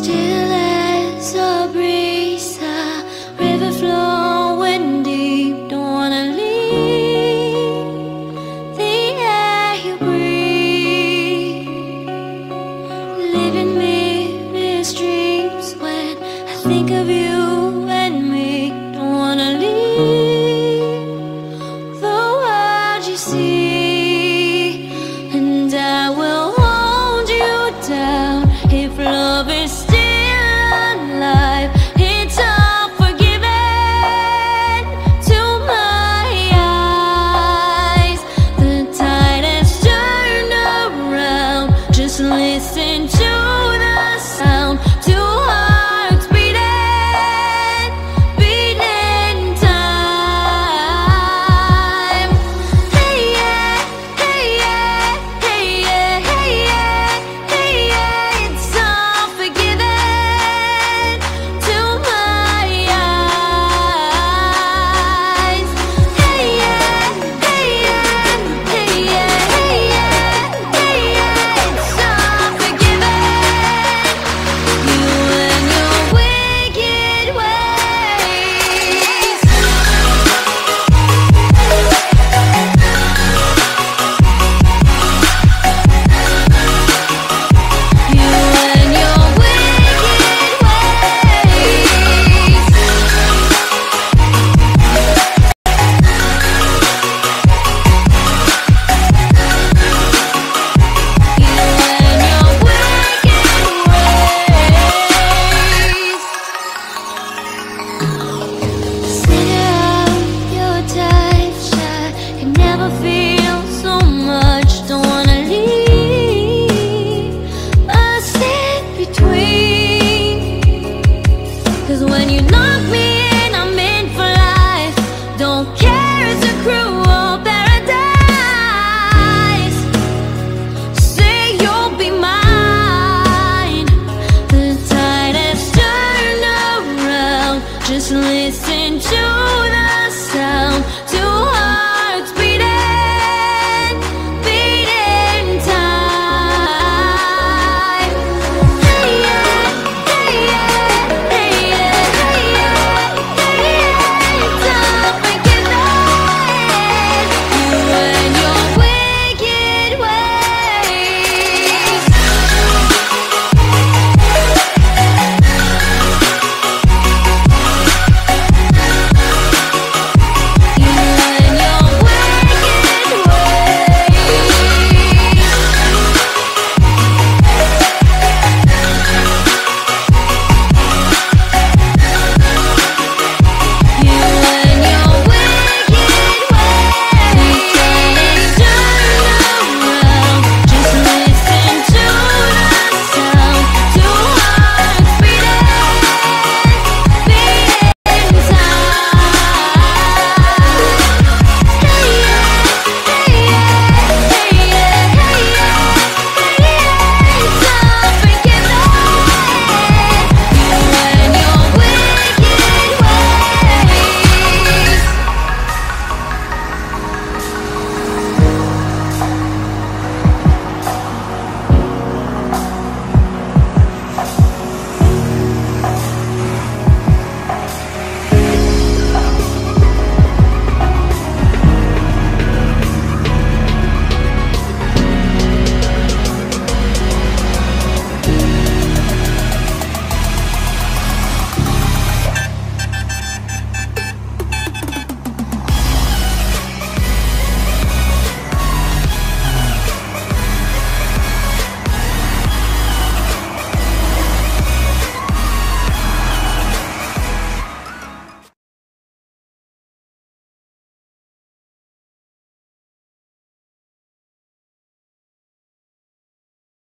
Still as a breeze, a river flowing deep. Don't wanna leave the air you breathe. Living mirrors dreams when I think of you and me. Don't wanna leave the world you see, and I will hold you down if love is still alive. It's all forgiven to my eyes. The tide has turned around. Just listen to the sound. Two hearts beating, beating time. Hey yeah, hey yeah, hey yeah, hey yeah, hey yeah. It's all forgiven to my eyes. Hey yeah, hey yeah, hey yeah, hey yeah, hey yeah. It's all forgiven. You and your wicked ways. You and your wicked ways. You and your wicked ways. Center of your touch, I can never feel so much.